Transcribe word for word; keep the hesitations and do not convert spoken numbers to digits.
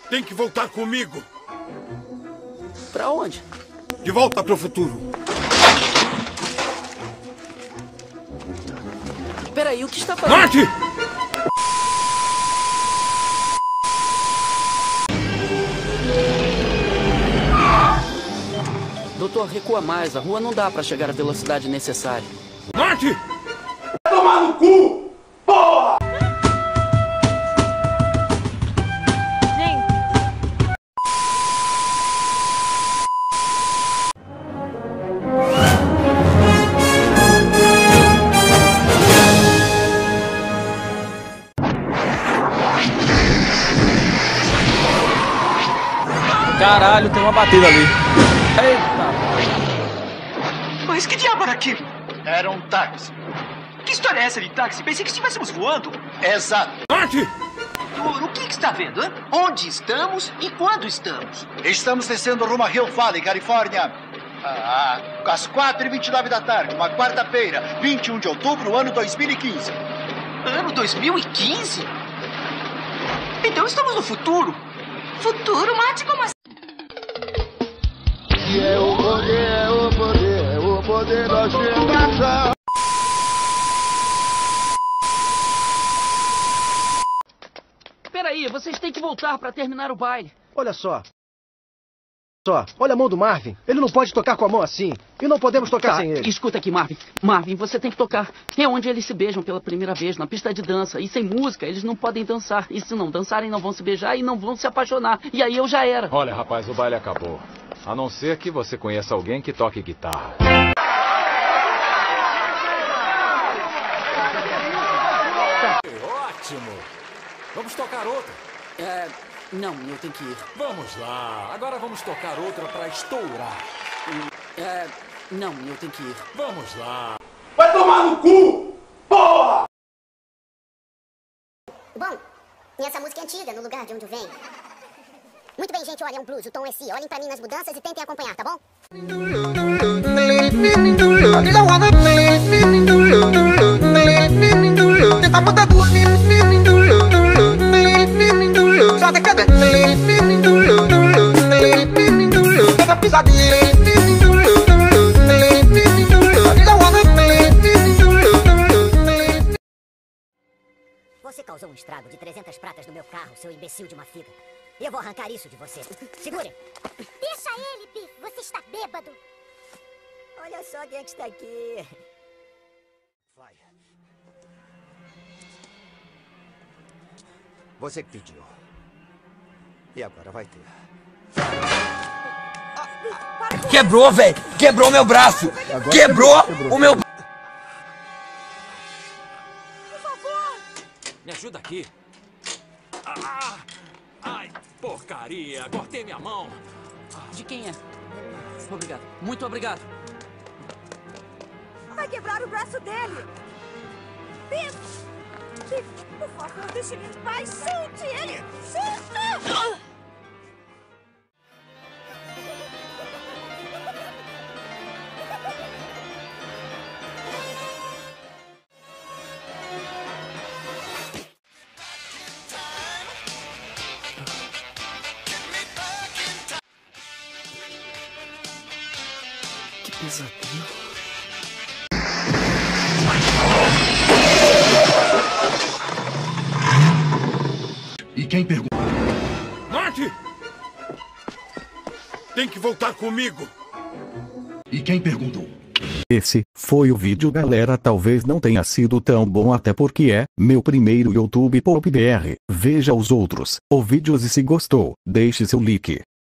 Tem que voltar comigo. Pra onde? De volta pro futuro. Peraí, o que está fazendo? Mate! Doutor, recua mais. A rua não dá pra chegar à velocidade necessária. Mate! Vai tomar no cu! Porra! Caralho, tem uma batida ali. Eita! Mas que diabo era aquilo? Era um táxi. Que história é essa de táxi? Pensei que estivéssemos voando. Exato. Mate! O, o que, que está vendo, hein? Onde estamos e quando estamos? Estamos descendo rumo a Hill Valley, Califórnia. Ah, às quatro e vinte e nove da tarde, uma quarta-feira, vinte e um de outubro, ano dois mil e quinze. Ano dois mil e quinze? Então estamos no futuro. Futuro? Mate, como assim? E é o poder, é o poder, é o poder da ostentação. Peraí, vocês têm que voltar pra terminar o baile. Olha só. Só, olha a mão do Marvin. Ele não pode tocar com a mão assim. E não podemos tocar Tá, sem ele. escuta aqui, Marvin. Marvin, você tem que tocar. É onde eles se beijam pela primeira vez, na pista de dança. E sem música, eles não podem dançar. E se não dançarem, não vão se beijar e não vão se apaixonar. E aí eu já era. Olha, rapaz, o baile acabou. A não ser que você conheça alguém que toque guitarra. Ótimo! Vamos tocar outra? É... Não, eu tenho que ir. Vamos lá. Agora vamos tocar outra pra estourar. É... Não, eu tenho que ir. Vamos lá. Vai tomar no cu! Porra! Bom, e essa música é antiga, no lugar de onde eu venho. Muito bem, gente, olha, é um blues, o tom é si. Olhem pra mim nas mudanças e tentem acompanhar, tá bom? Você causou um estrago de trezentas pratas no meu carro, seu imbecil de uma figa. E eu vou arrancar isso de você. Segurem. Deixa ele, Biff. Você está bêbado. Olha só quem é que está aqui. Vai. Você que pediu. E agora vai ter. Quebrou, velho! Quebrou meu braço! Quebrou, quebrou o meu... Por favor! Me ajuda aqui. Ah! Ai, porcaria! Cortei minha mão. De quem é? Obrigado. Muito obrigado. Vai quebrar o braço dele. Biff! Biff, por favor, deixe ele em paz. Solte ele! Solta! Que pesadelo. E quem pergunta? Mate! Tem que voltar comigo. E quem perguntou? Esse foi o vídeo, galera. Talvez não tenha sido tão bom, até porque é meu primeiro YouTube Pop B R. Veja os outros, ou vídeos, e se gostou, deixe seu like.